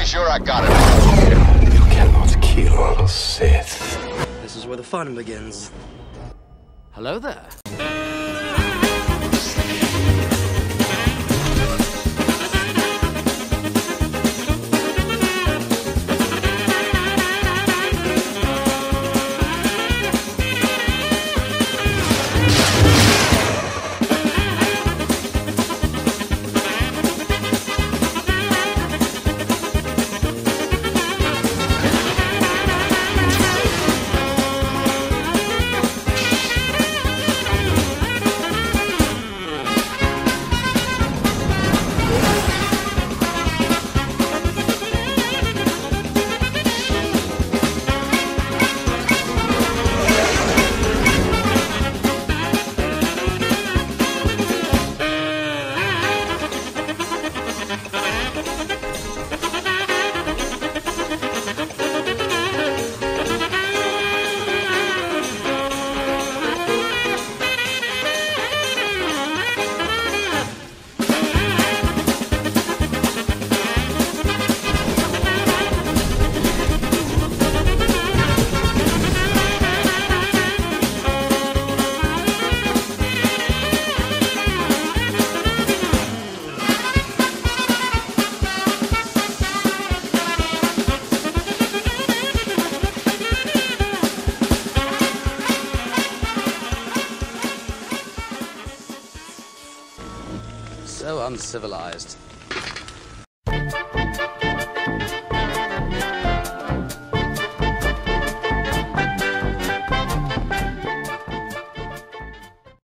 pretty sure I got it. You cannot kill a Sith. This is where the fun begins. Hello there. So uncivilized.